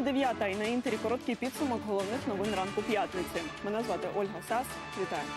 9:00 і на Інтері короткий підсумок головних новин ранку п'ятниці. Мене звати Ольга Сас. Вітаю.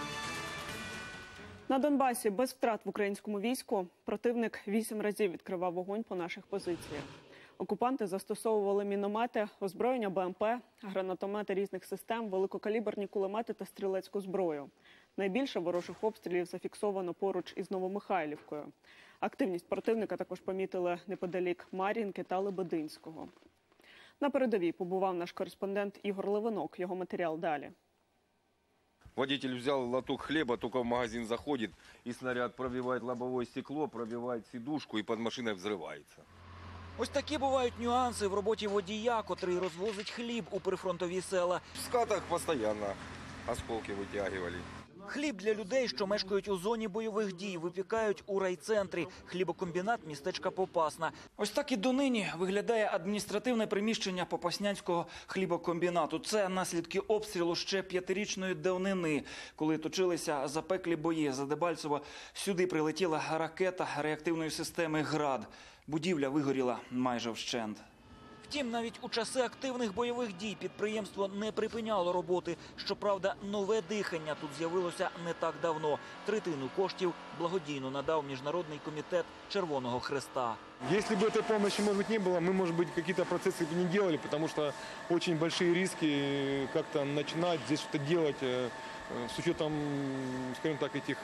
На Донбасі без втрат в українському війську противник 8 разів відкривав вогонь по наших позиціях. Окупанти застосовували міномети, озброєння БМП, гранатомети різних систем, великокаліберні кулемети та стрілецьку зброю. Найбільше ворожих обстрілів зафіксовано поруч із Новомихайлівкою. Активність противника також помітили неподалік Мар'їнки та Лебединського. На передовій побував наш кореспондент Ігор Левинок. Його матеріал далі. Водитель взял лоток хлеба, только в магазин заходит, и снаряд пробивает лобовое стекло, пробивает сидушку и под машиной взрывается. Ось такі бувають нюанси в роботі водія, котрий розвозить хліб у прифронтові села. В скатах постоянно осколки вытягивали. Хліб для людей, що мешкають у зоні бойових дій, випікають у райцентрі. Хлібокомбінат містечка Попасна. Ось так і донині виглядає адміністративне приміщення Попаснянського хлібокомбінату. Це наслідки обстрілу ще 5-річної давнини, коли точилися запеклі бої за Дебальцево. Сюди прилетіла ракета реактивної системи «Град». Будівля вигоріла майже вщент. Втім, навіть у часи активних бойових дій підприємство не припиняло роботи. Щоправда, нове дихання тут з'явилося не так давно. Третину коштів благодійно надав Міжнародний комітет Червоного Хреста. Если бы этой помощи, может быть, не было, мы, может быть, какие-то процессы бы не делали, потому что очень большие риски как-то начинать здесь что-то делать с учетом, скажем так, этих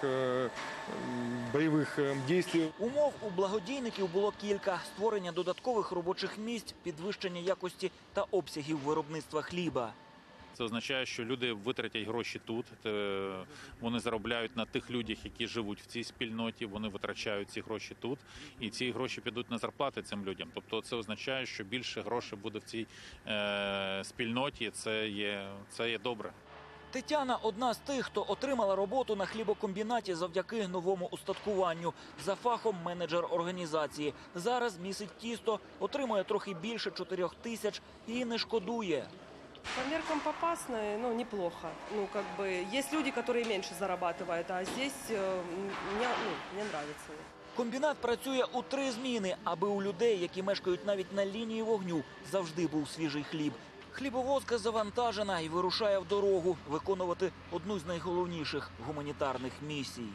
боевых действий. Умов у благодійників було кілька: створення додаткових робочих місць, підвищення якості та обсягів виробництва хліба. Це означає, що люди витратять гроші тут, вони заробляють на тих людях, які живуть в цій спільноті, вони витрачають ці гроші тут, і ці гроші підуть на зарплати цим людям. Тобто це означає, що більше грошей буде в цій спільноті, це є добре. Тетяна – одна з тих, хто отримала роботу на хлібокомбінаті завдяки новому устаткуванню. За фахом менеджер організації. Зараз місить тісто, отримує трохи більше 4 тисяч і не шкодує. По меркам Попасной, неплохо. Есть люди, которые меньше зарабатывают, а здесь мне нравится. Комбінат працює у 3 зміни, аби у людей, які мешкають навіть на лінії вогню, завжди був свіжий хліб. Хлібовозка завантажена і вирушає в дорогу виконувати одну з найголовніших гуманітарних місій.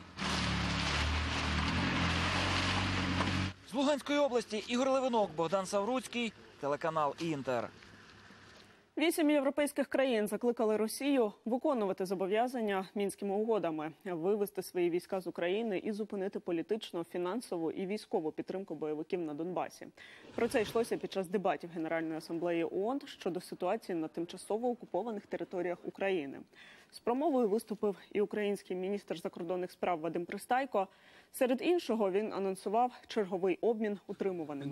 З Луганської області Ігор Левинок, Богдан Савруцький, телеканал «Інтер». 8 європейських країн закликали Росію виконувати зобов'язання Мінськими угодами, вивести свої війська з України і зупинити політичну, фінансову і військову підтримку бойовиків на Донбасі. Про це йшлося під час дебатів Генеральної асамблеї ООН щодо ситуації на тимчасово окупованих територіях України. З промовою виступив і український міністр закордонних справ Вадим Пристайко. Серед іншого він анонсував черговий обмін утримуваними.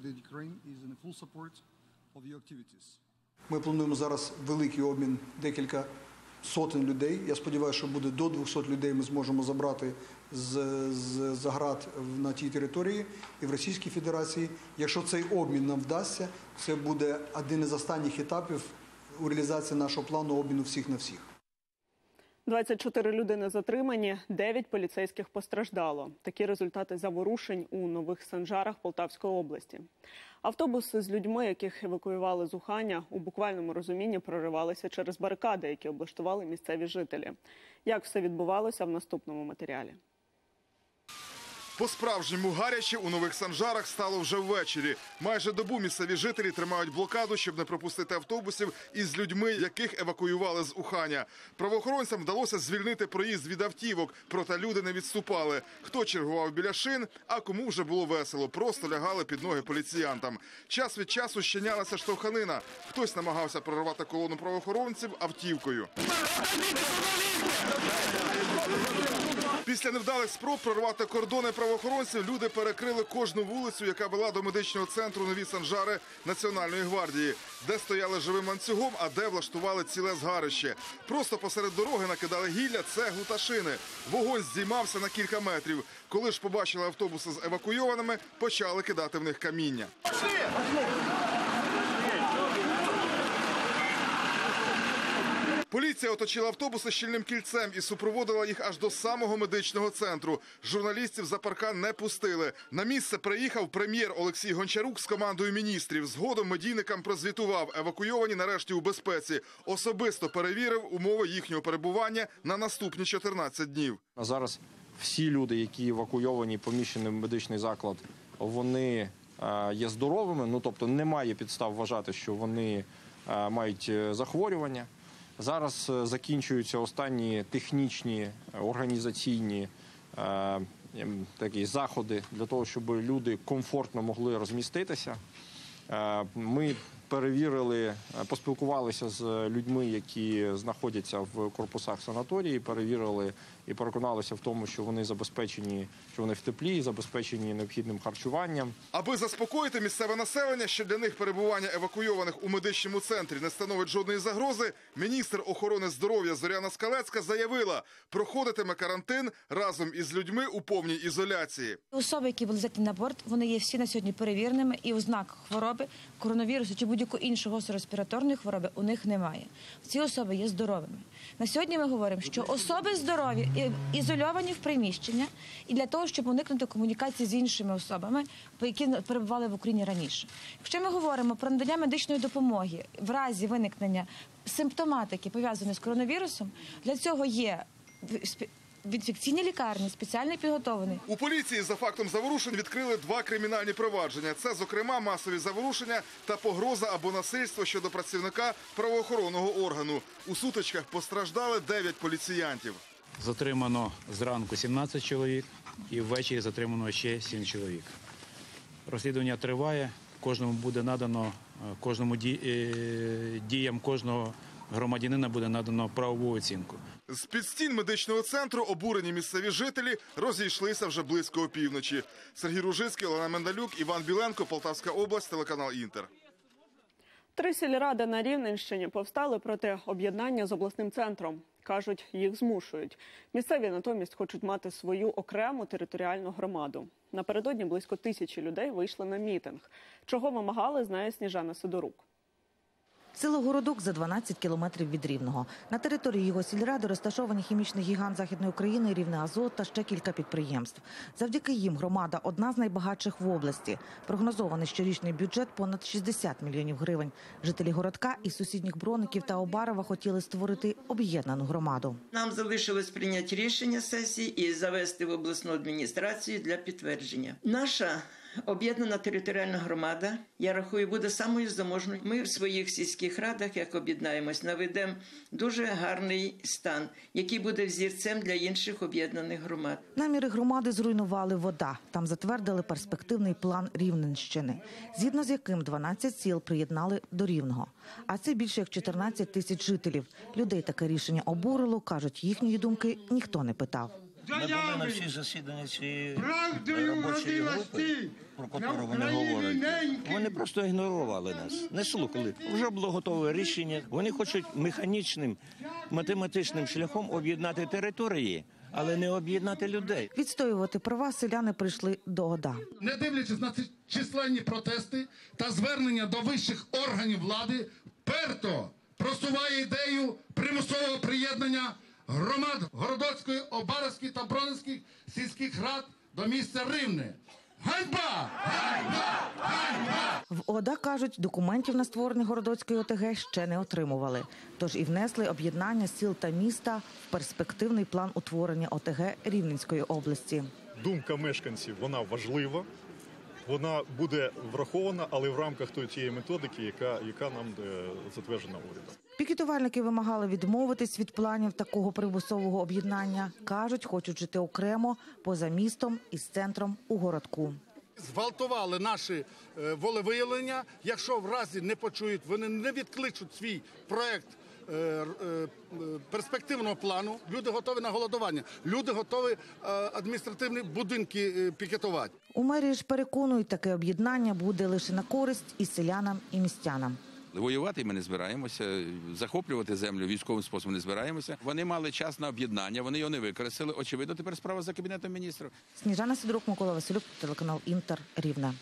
Ми плануємо зараз великий обмін, декілька сотень людей. Я сподіваюся, що буде до 200 людей ми зможемо забрати з град на тій території і в Російській Федерації. Якщо цей обмін нам вдасться, це буде один із останніх етапів у реалізації нашого плану обміну всіх на всіх. 24 людини затримані, 9 поліцейських постраждало. Такі результати заворушень у Нових Санжарах Полтавської області. Автобуси з людьми, яких евакуювали з Уханя, у буквальному розумінні проривалися через барикади, які облаштували місцеві жителі. Як все відбувалося в наступному матеріалі. По-справжньому гаряче у Нових Санжарах стало вже ввечері. Майже добу місцеві жителі тримають блокаду, щоб не пропустити автобусів із людьми, яких евакуювали з Уханя. Правоохоронцям вдалося звільнити проїзд від автівок, проте люди не відступали. Хто чергував біля шин, а кому вже було весело, просто лягали під ноги поліціянтам. Час від часу щинялася штовханина. Хтось намагався прорвати колону правоохоронців автівкою. Після невдалих спроб прорвати кордони правоохоронців люди перекрили кожну вулицю, яка вела до медичного центру Нові Санжари Національної гвардії, де стояли живим ланцюгом, а де влаштували ціле згарище. Просто посеред дороги накидали гілля, цеглу та шини. Вогонь здіймався на кілька метрів. Коли ж побачили автобуси з евакуйованими, почали кидати в них каміння. Поліція оточила автобуси щільним кільцем і супроводила їх аж до самого медичного центру. Журналістів за паркан не пустили. На місце приїхав прем'єр Олексій Гончарук з командою міністрів. Згодом медійникам прозвітував, евакуйовані нарешті у безпеці. Особисто перевірив умови їхнього перебування на наступні 14 днів. А зараз всі люди, які евакуйовані, поміщені в медичний заклад, вони є здоровими, тобто немає підстав вважати, що вони мають захворювання. Зараз закінчуються останні технічні, організаційні такі заходи для того, щоб люди комфортно могли розміститися. Ми перевірили, поспілкувалися з людьми, які знаходяться в корпусах санаторії, перевірили і переконалися в тому, що вони забезпечені, що вони в теплі, забезпечені необхідним харчуванням. Аби заспокоїти місцеве населення, що для них перебування евакуйованих у медичному центрі не становить жодної загрози, міністр охорони здоров'я Зоряна Скалецька заявила, проходитиме карантин разом із людьми у повній ізоляції. Особи, які були взяті на борт, вони є всі на сьогодні перевіреними і ознак хвороби, коронавірусу чи будь-якої іншої гостро-респіраторної хвороби у них немає. Ці особи є здоровими. На сьогодні ми говоримо, що особи здорові ізольовані в приміщення і для того, щоб уникнути комунікації з іншими особами, які перебували в Україні раніше. Якщо ми говоримо про надання медичної допомоги в разі виникнення симптоматики, пов'язаної з коронавірусом, для цього є в інфекційній лікарні спеціально підготовлений. У поліції за фактом заворушень відкрили 2 кримінальні провадження. Це, зокрема, масові заворушення та погроза або насильство щодо працівника правоохоронного органу. У сутичках постраждали 9 поліціянтів. Затримано зранку 17 чоловік і ввечері затримано ще 7 чоловік. Розслідування триває, кожному буде надано, діям кожного громадянина буде надано правову оцінку. З-під стін медичного центру обурені місцеві жителі розійшлися вже близько опівночі. Сергій Ружицький, Олена Мендалюк, Іван Біленко, Полтавська область, телеканал «Інтер». 3 сільради на Рівненщині повстали проти об'єднання з обласним центром. Кажуть, їх змушують. Місцеві натомість хочуть мати свою окрему територіальну громаду. Напередодні близько 1000 людей вийшли на мітинг. Чого вимагали, знає Сніжана Сидорук. Село Городок за 12 кілометрів від Рівного. На території його сільради розташовані хімічний гігант Західної України, Рівнеазот та ще кілька підприємств. Завдяки їм громада – одна з найбагатших в області. Прогнозований щорічний бюджет – понад 60 мільйонів гривень. Жителі Городка із сусідніх Броників та Обарова хотіли створити об'єднану громаду. Нам залишилось прийняти рішення сесії і завести в обласну адміністрацію для підтвердження. Наша об'єднана територіальна громада, я рахую, буде самою заможною. Ми в своїх сільських радах, як об'єднаємось, наведемо дуже гарний стан, який буде взірцем для інших об'єднаних громад. Наміри громади зруйнували вода. Там затвердили перспективний план Рівненщини, згідно з яким 12 сіл приєднали до Рівного. А це більше як 14 тисяч жителів. Людей таке рішення обурило, кажуть, їхньої думки ніхто не питав. Ми були на всі засідання цієї робочої групи, про яку вони говорять. Вони просто ігнорували нас, не слухали. Вже було готове рішення. Вони хочуть механічним, математичним шляхом об'єднати території, але не об'єднати людей. Відстоювати права селяни прийшли до ОДА. Не дивлячись на ці численні протести та звернення до вищих органів влади, вперто просуває ідею примусового приєднання громад Городоцької, Обаровської та Бронинських сільських рад до місця Рівне. Ганьба! Ганьба! Ганьба! В ОДА, кажуть, документів на створення Городоцької ОТГ ще не отримували. Тож і внесли об'єднання сіл та міста в перспективний план утворення ОТГ Рівненської області. Думка мешканців, вона важлива. Вона буде врахована, але в рамках тієї методики, яка нам затверджена урядом. Пікетувальники вимагали відмовитись від планів такого примусового об'єднання. Кажуть, хочуть жити окремо, поза містом із центром у Городку. Зґвалтували наші волевиявлення. Якщо в разі не почують, вони не відкличуть свій проект перспективного плану. Люди готові на голодування. Люди готові адміністративні будинки пікетувати. У мерії ж переконують, таке об'єднання буде лише на користь і селянам, і містянам. Воювати ми не збираємося, захоплювати землю військовим способом не збираємося. Вони мали час на об'єднання, вони його не використали. Очевидно, тепер справа за Кабінетом міністрів. Сніжана Сидорук, Микола Василюк, телеканал «Інтер», Рівне.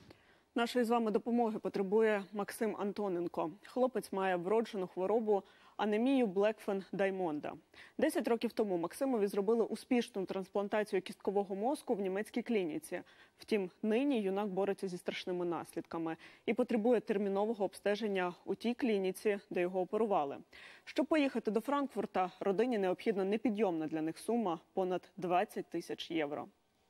Нашої з вами допомоги потребує Максим Антоненко. Хлопець має вроджену хворобу анемію Блекфен-Даймонда. 10 років тому Максимові зробили успішну трансплантацію кісткового мозку в німецькій клініці. Втім, нині юнак бореться зі страшними наслідками і потребує термінового обстеження у тій клініці, де його оперували. Щоб поїхати до Франкфурта, родині необхідна непідйомна для них сума – понад 20 тисяч євро.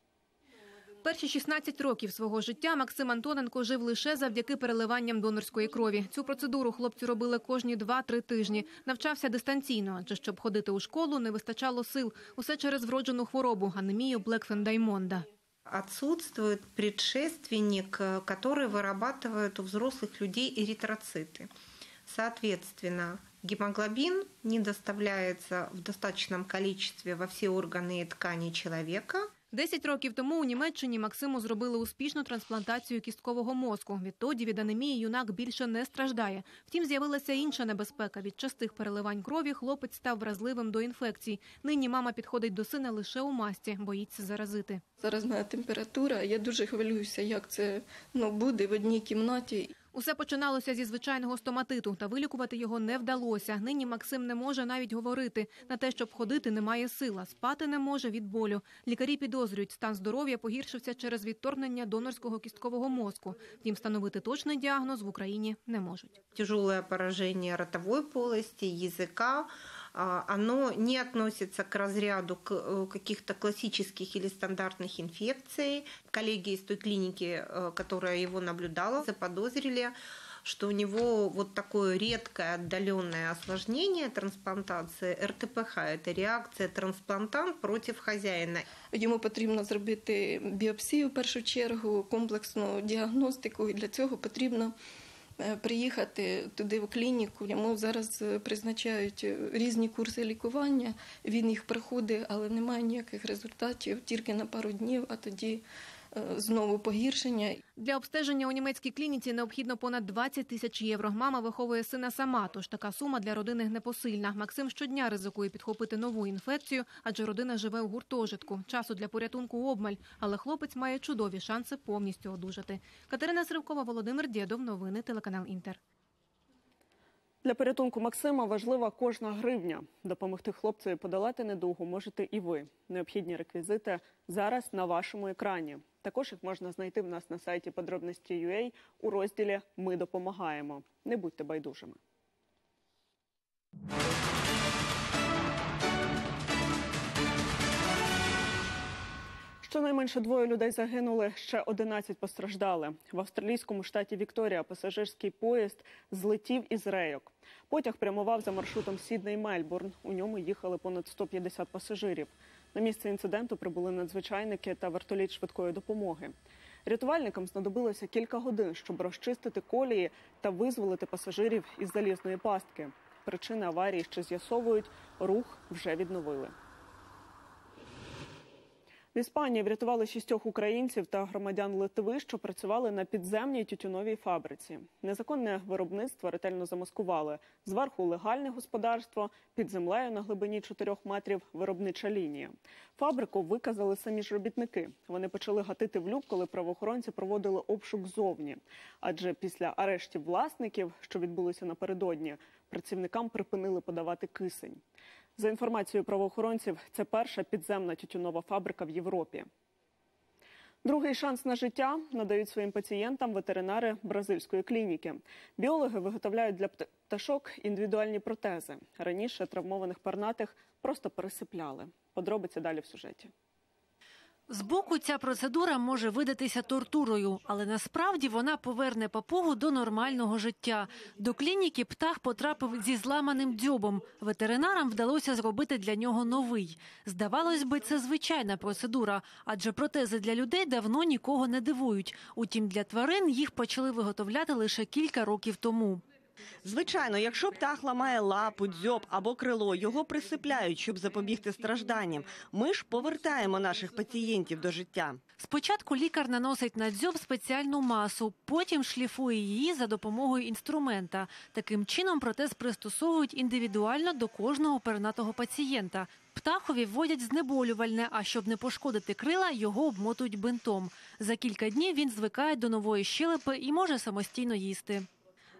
Перші 16 років свого життя Максим Антоненко жив лише завдяки переливанням донорської крові. Цю процедуру хлопці робили кожні 2-3 тижні. Навчався дистанційно, адже щоб ходити у школу, не вистачало сил. Усе через вроджену хворобу – анемію Блекфен-Даймонда. Отсутствует предшественник, который вырабатывает у взрослых людей эритроциты. Соответственно, гемоглобин не доставляется в достаточном количестве во все органы и ткани человека. 10 років тому у Німеччині Максиму зробили успішну трансплантацію кісткового мозку. Відтоді від анемії юнак більше не страждає. Втім, з'явилася інша небезпека. Від частих переливань крові хлопець став вразливим до інфекцій. Нині мама підходить до сина лише у масці, боїться заразити. Зараз моя температура, я дуже хвилююся, як це буде в одній кімнаті. Усе починалося зі звичайного стоматиту, та вилікувати його не вдалося. Нині Максим не може навіть говорити. На те, щоб ходити, немає сил, спати не може від болю. Лікарі підозрюють, стан здоров'я погіршився через відторгнення донорського кісткового мозку. Втім, встановити точний діагноз в Україні не можуть. Тяжелое поражение ротовой полости, языка. Оно не относится к разряду каких-то классических или стандартных инфекций. Коллеги из той клиники, которая его наблюдала, заподозрили, что у него вот такое редкое отдаленное осложнение трансплантации РТПХ. Это реакция трансплантант против хозяина. Йому потрібно зробити біопсію в першу чергу, комплексну діагностику, і для цього потрібно приїхати туди в клініку. Йому зараз призначають різні курси лікування, він їх проходить, але немає ніяких результатів, тільки на пару днів, а тоді знову погіршення. Для обстеження у німецькій клініці необхідно понад 20 тисяч євро. Мама виховує сина сама, тож така сума для родини непосильна. Максим щодня ризикує підхопити нову інфекцію, адже родина живе у гуртожитку. Часу для порятунку обмаль, але хлопець має чудові шанси повністю одужати. Катерина Сривкова, Володимир Дєдов. Новини, телеканал Інтер. Для порятунку Максима важлива кожна гривня. Допомогти хлопцеві подолати недугу можете і ви. Необхідні реквізити зараз на вашому екрані. Також їх можна знайти в нас на сайті Подробності.ua у розділі «Ми допомагаємо». Не будьте байдужими. Щонайменше 2 людей загинули, ще 11 постраждали. В австралійському штаті Вікторія пасажирський поїзд злетів із рейок. Потяг прямував за маршрутом Сідней-Мельбурн. У ньому їхали понад 150 пасажирів. На місце інциденту прибули надзвичайники та вертоліт швидкої допомоги. Рятувальникам знадобилося кілька годин, щоб розчистити колії та визволити пасажирів із залізної пастки. Причини аварії ще з'ясовують, рух вже відновили. В Іспанії врятували 6 українців та громадян Литви, що працювали на підземній тютюновій фабриці. Незаконне виробництво ретельно замаскували. Зверху легальне господарство, під землею на глибині 4 метрів виробнича лінія. Фабрику виказали самі ж робітники. Вони почали гатити в люк, коли правоохоронці проводили обшук ззовні. Адже після арештів власників, що відбулися напередодні, працівникам припинили подавати кисень. За інформацією правоохоронців, це перша підземна тютюнова фабрика в Європі. Другий шанс на життя надають своїм пацієнтам ветеринари бразильської клініки. Біологи виготовляють для пташок індивідуальні протези. Раніше травмованих пернатих просто пересипляли. Подробиці далі в сюжеті. Збоку ця процедура може видатися тортурою, але насправді вона поверне папугу до нормального життя. До клініки птах потрапив зі зламаним дзьобом. Ветеринарам вдалося зробити для нього новий. Здавалось би, це звичайна процедура, адже протези для людей давно нікого не дивують. Утім, для тварин їх почали виготовляти лише кілька років тому. Звичайно, якщо птах ламає лапу, дзьоб або крило, його присипляють, щоб запобігти стражданням. Ми ж повертаємо наших пацієнтів до життя. Спочатку лікар наносить на дзьоб спеціальну масу, потім шліфує її за допомогою інструмента. Таким чином протез пристосовують індивідуально до кожного пернатого пацієнта. Птахові вводять знеболювальне, а щоб не пошкодити крила, його обмотують бинтом. За кілька днів він звикає до нової щелепи і може самостійно їсти.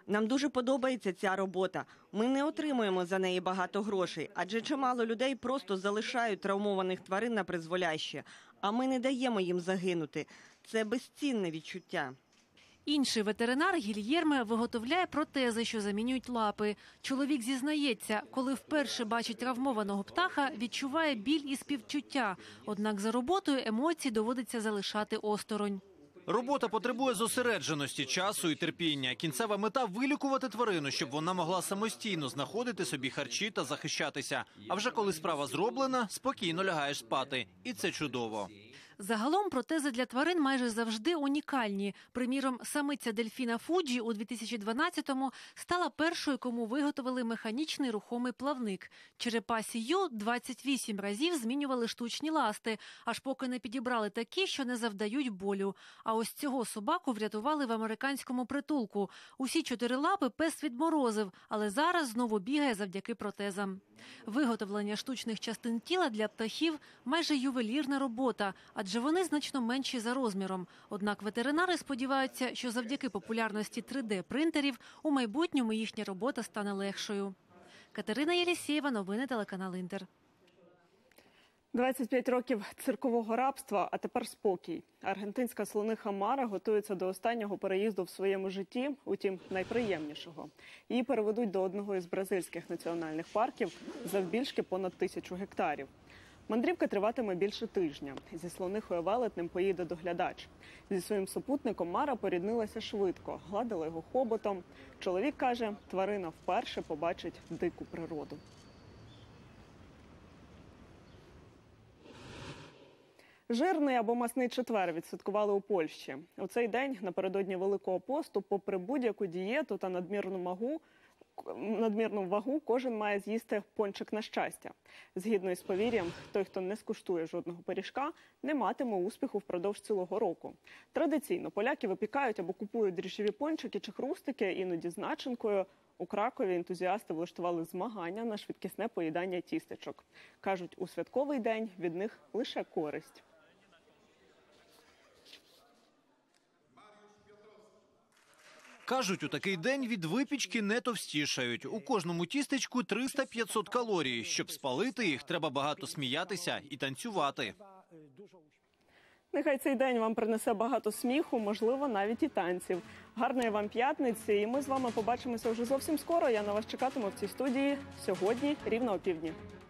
Нам дуже подобається ця робота. Ми не отримуємо за неї багато грошей, адже чимало людей просто залишають травмованих тварин на призволяще, а ми не даємо їм загинути. Це безцінне відчуття. Інший ветеринар Гільєрме виготовляє протези, що замінюють лапи. Чоловік зізнається, коли вперше бачить травмованого птаха, відчуває біль і співчуття. Однак за роботою емоції доводиться залишати осторонь. Робота потребує зосередженості, часу і терпіння. Кінцева мета – вилікувати тварину, щоб вона могла самостійно знаходити собі харчі та захищатися. А вже коли справа зроблена, спокійно лягаєш спати. І це чудово. Загалом протези для тварин майже завжди унікальні. Приміром, самиця дельфіна Фуджі у 2012-му стала першою, кому виготовили механічний рухомий плавник. Черепасі Ю 28 разів змінювали штучні ласти, аж поки не підібрали такі, що не завдають болю. А ось цього собаку врятували в американському притулку. Усі 4 лапи пес відморозив, але зараз знову бігає завдяки протезам. Виготовлення штучних частин тіла для птахів – майже ювелірна робота, адже вони значно менші за розміром. Однак ветеринари сподіваються, що завдяки популярності 3D-принтерів у майбутньому їхня робота стане легшою. Катерина Єлісєєва, новини телеканал «Інтер». 25 років циркового рабства, а тепер спокій. Аргентинська слониха Мара готується до останнього переїзду в своєму житті, утім найприємнішого. Її переведуть до одного із бразильських національних парків завбільшки понад 1000 гектарів. Мандрівка триватиме більше тижня. Зі слонихою велетнем поїде доглядач. Зі своїм супутником Мара поріднилася швидко, гладила його хоботом. Чоловік каже, тварина вперше побачить дику природу. Жирний або масний четвер відсвяткували у Польщі. У цей день, напередодні Великого посту, попри будь-яку дієту та надмірну вагу, кожен має з'їсти пончик на щастя. Згідно із повір'ям, той, хто не скуштує жодного пиріжка, не матиме успіху впродовж цілого року. Традиційно поляки випікають або купують дріжджові пончики чи хрустики, іноді з начинкою. У Кракові ентузіасти влаштували змагання на швидкісне поїдання тістечок. Кажуть, у святковий день від них лише користь. Кажуть, у такий день від випічки не товстішають. У кожному тістечку 300-500 калорій. Щоб спалити їх, треба багато сміятися і танцювати. Нехай цей день вам принесе багато сміху, можливо, навіть і танців. Гарної вам п'ятниці, і ми з вами побачимося вже зовсім скоро. Я на вас чекатиму в цій студії сьогодні, рівно о півдні.